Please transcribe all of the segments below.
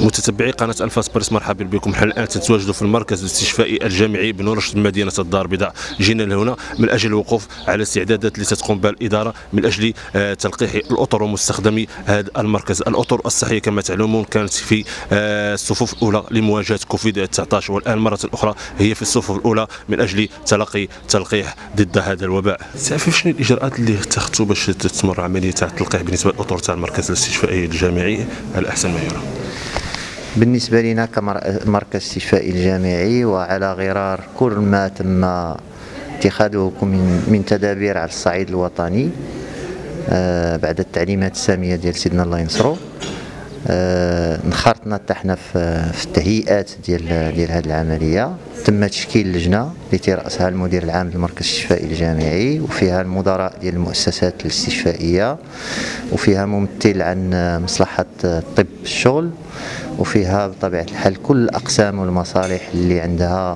متتبعي قناة ألفاس بريس، مرحبا بكم. حنا الآن تتواجدوا في المركز الاستشفائي الجامعي بن رشد بمدينة الدار البيضاء. جينا لهنا من أجل الوقوف على الاستعدادات التي تقوم بها الإدارة من أجل تلقيح الأطر ومستخدمي هذا المركز. الأطر الصحية كما تعلمون كانت في الصفوف الأولى لمواجهة كوفيد 19، والآن مرة أخرى هي في الصفوف الأولى من أجل تلقي تلقيح ضد هذا الوباء. تعرف شنو الإجراءات اللي اتخذتوا باش تتمر عملية تاع التلقيح بالنسبة للأطر تاع المركز الاستشفائي الجامعي على أحسن ما يرام؟ بالنسبة لنا كمركز استشفائي الجامعي، وعلى غرار كل ما تم اتخاذه من تدابير على الصعيد الوطني بعد التعليمات السامية ديال سيدنا الله ينصرو، انخرطنا حتى حنا في التهيئات ديال هذه العملية. تم تشكيل لجنة اللي تيرأسها المدير العام للمركز الاستشفائي الجامعي، وفيها المدراء ديال المؤسسات الاستشفائية، وفيها ممثل عن مصلحة طب الشغل، وفيها بطبيعة الحال كل الأقسام والمصالح اللي عندها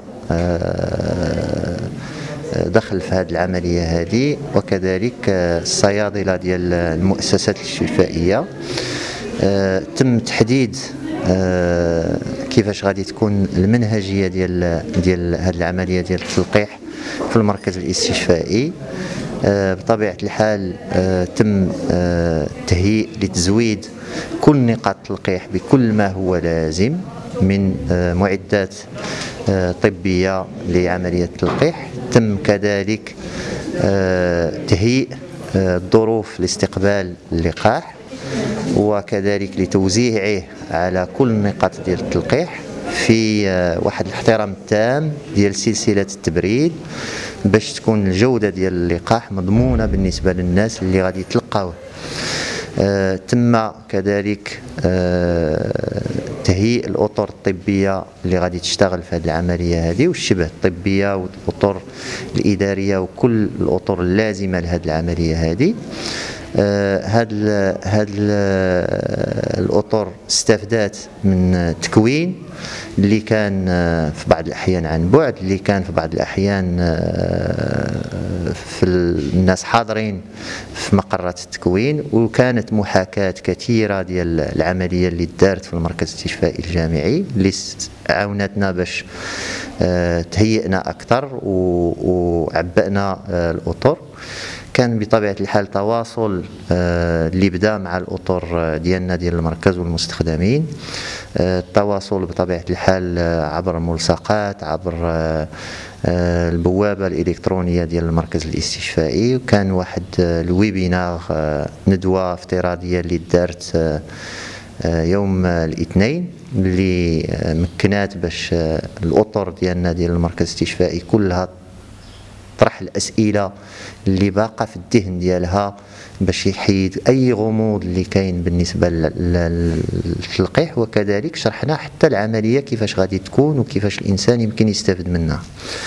دخل في هذه العملية هذه، وكذلك الصيادلة ديال المؤسسات الاستشفائية. تم تحديد كيفاش غادي تكون المنهجية ديال هذه العملية ديال التلقيح في المركز الاستشفائي. بطبيعة الحال تم تهيئ لتزويد كل نقاط التلقيح بكل ما هو لازم من معدات طبية لعملية التلقيح. تم كذلك تهيئ الظروف لاستقبال اللقاح، وكذلك لتوزيعه على كل النقاط ديال التلقيح في واحد الاحترام التام ديال سلسلة التبريد، باش تكون الجودة ديال اللقاح مضمونة بالنسبة للناس اللي غادي يتلقاوه. تم كذلك تهيئ الأطر الطبية اللي غادي تشتغل في هذه العملية هذه، والشبه الطبية والأطر الإدارية وكل الأطر اللازمة لهذه العملية هذه. هاد الأطر استفادت من تكوين اللي كان في بعض الأحيان عن بعد، اللي كان في بعض الأحيان في الناس حاضرين في مقرات التكوين، وكانت محاكاة كثيرة ديال العملية اللي دارت في المركز الاستشفائي الجامعي اللي عاونتنا باش تهيئنا أكثر وعبأنا الأطر. كان بطبيعة الحال تواصل اللي بدا مع الأطر ديالنا ديال المركز والمستخدمين، التواصل بطبيعة الحال عبر الملصقات، عبر البوابة الإلكترونية ديال المركز الاستشفائي. وكان واحد الويبينار، ندوة افتراضية اللي دارت يوم الاثنين، اللي مكنات باش الأطر ديالنا ديال المركز الاستشفائي كلها طرح الأسئلة اللي باقى في الذهن ديالها باش يحيد أي غموض اللي كاين بالنسبة للتلقيح، وكذلك شرحنا حتى العملية كيفاش غادي تكون وكيفاش الإنسان يمكن يستفد منها.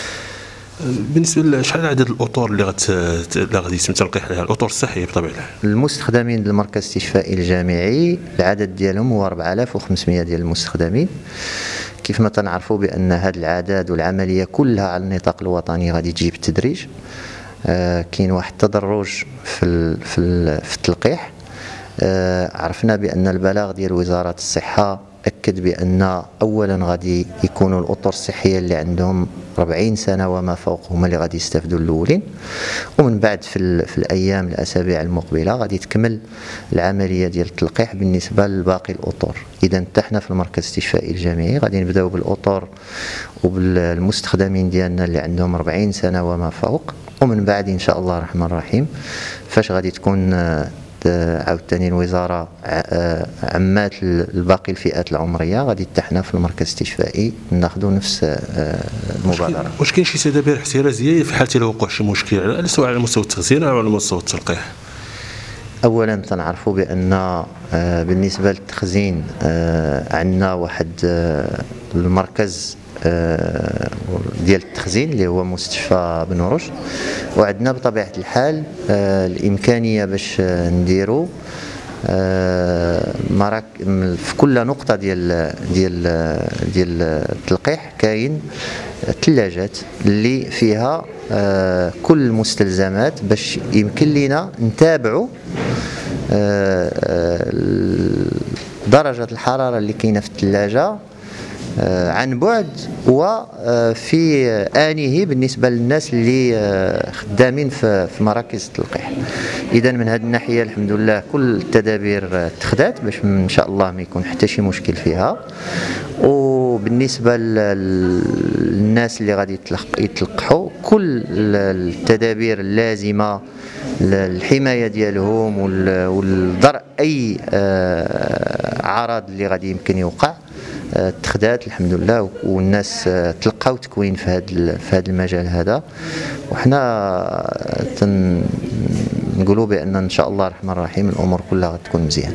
بالنسبة لشحال عدد الأطر اللي غادي يتم تلقيح عليها، الأطر الصحية بطبيعة الحال؟ المستخدمين للمركز الاستشفائي الجامعي العدد ديالهم هو 4500 ديال المستخدمين. كيف ما تنعرفوا بأن هذا العدد والعملية كلها على النطاق الوطني غادي تجي بالتدريج. كاين واحد التدرج في التلقيح. عرفنا بأن البلاغ ديال وزارة الصحة أكد بأن أولا غادي يكونوا الأطر الصحية اللي عندهم 40 سنة وما فوق هما اللي غادي يستافدوا الأولين، ومن بعد في الأيام الأسابيع المقبلة غادي تكمل العملية ديال التلقيح بالنسبة لباقي الأطر. إذا حنا في المركز الاستشفائي الجامعي غادي نبداو بالأطر وبالمستخدمين ديالنا اللي عندهم 40 سنة وما فوق، ومن بعد إن شاء الله الرحمن الرحيم فاش غادي تكون عاوتاني الوزارة عمات الباقي الفئات العمرية، غادي حنا في المركز الاستشفائي ناخذوا نفس المبادرة. واش كاين شي تدابير احترازية في حالة وقوع شي مشكل سواء على مستوى التخزين أو على مستوى التلقيح؟ أولا تنعرفوا بأن بالنسبة للتخزين عندنا واحد المركز ديال التخزين اللي هو مستشفى بن رشد، وعندنا بطبيعة الحال الإمكانية باش نديروا في كل نقطة ديال التلقيح كاين ثلاجات اللي فيها كل المستلزمات باش يمكن لنا نتابعوا درجة الحرارة اللي كاينة في الثلاجة عن بعد وفي آنه بالنسبة للناس اللي خدامين في مراكز التلقيح. إذا من هذه الناحية الحمد لله كل التدابير اتخذت باش إن شاء الله ما يكون حتى شي مشكل فيها. وبالنسبة للناس اللي غادي يتلقحوا كل التدابير اللازمة للحماية ديالهم والضرء أي عرض اللي غادي يمكن يوقع اتخذات الحمد لله، والناس تلقاو تكوين في هذا المجال هذا. وحنا نقولوا بأن إن شاء الله الرحمن الرحيم الأمور كلها غتكون مزيان.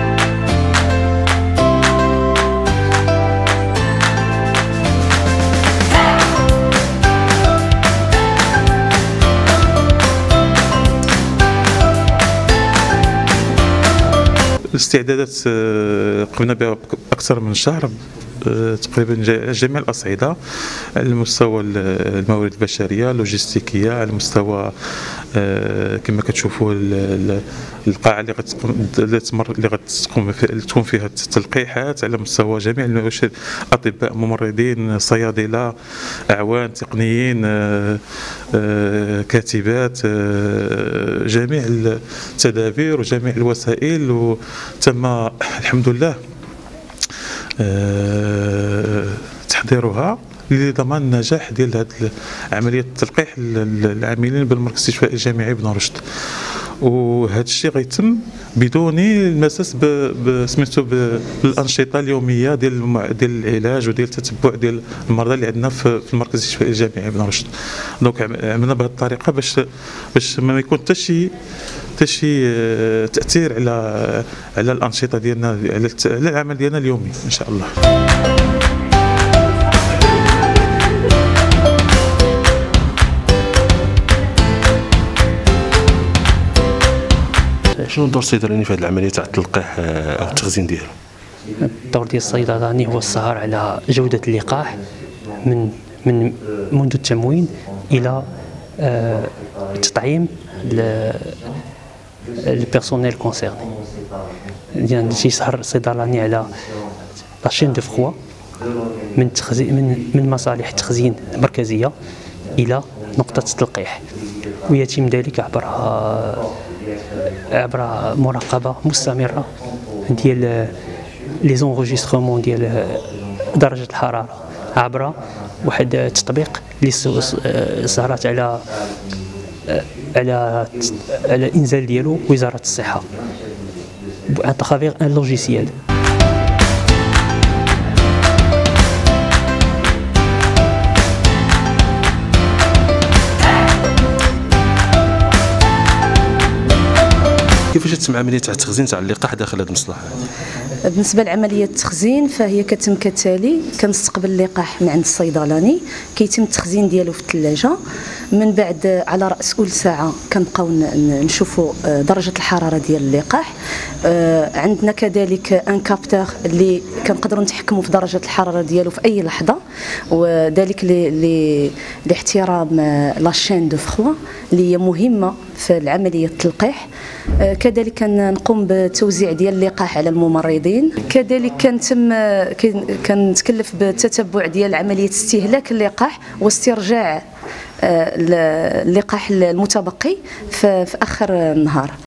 الاستعدادات قمنا بها أكثر من شهر تقريبا جميع الأصعدة، على مستوى الموارد البشرية اللوجستيكية، على مستوى كما كتشوفوا القاعة اللي غتكون فيها التلقيحات، على مستوى جميع أطباء، ممرضين، صيادلة، أعوان، تقنيين، كاتبات، جميع التدابير وجميع الوسائل، وتم الحمد لله تحضيرها لضمان النجاح ديال هذه عمليه التلقيح العاملين بالمركز الاستشفائي الجامعي بن رشد. وهذا الشيء غيتم بدون المساس سميتو بالانشطه اليوميه ديال العلاج وديال التتبع ديال المرضى اللي عندنا في المركز الاستشفائي الجامعي بن رشد. دونك عملنا بهذه الطريقه باش ما يكون حتى شي تاثير على الانشطه ديالنا، على العمل ديالنا اليومي ان شاء الله. شنو دور الصيدلاني في هذه العمليه تاع التلقيح او التخزين ديالو؟ الدور ديال الصيدلاني هو السهر على جوده اللقاح من منذ التموين الى التطعيم البيرسونيل كونسيرني. يعني تيسهر الصيدلاني على لاشين دو فخوا من تخزين من مصالح التخزين المركزيه الى نقطه التلقيح، ويتم ذلك عبر مراقبه مستمره ديال لي زونغيسترومون ديال درجه الحراره عبر واحد التطبيق اللي سهرات على الانزال ديالو وزاره الصحه عن طريق ان لوجيسيال. كيفاش تتم عمليه تاع التخزين تاع اللقاح داخل هذه المصلحه؟ بالنسبه لعمليه التخزين فهي كتم كالتالي: كنستقبل اللقاح من عند الصيدلاني، كيتم التخزين ديالو في الثلاجه، من بعد على راس كل ساعه كنبقاو نشوفوا درجه الحراره ديال اللقاح. عندنا كذلك ان كابتور اللي كنقدروا نتحكموا في درجه الحراره ديالو في اي لحظه، وذلك لاحترام لاشين دو فخوا اللي هي مهمه في العمليه التلقيح. كذلك كنقوم بتوزيع ديال اللقاح على الممرضين. كذلك كنتكلف بالتتبع ديال عمليه استهلاك اللقاح واسترجاع اللقاح المتبقي في اخر النهار.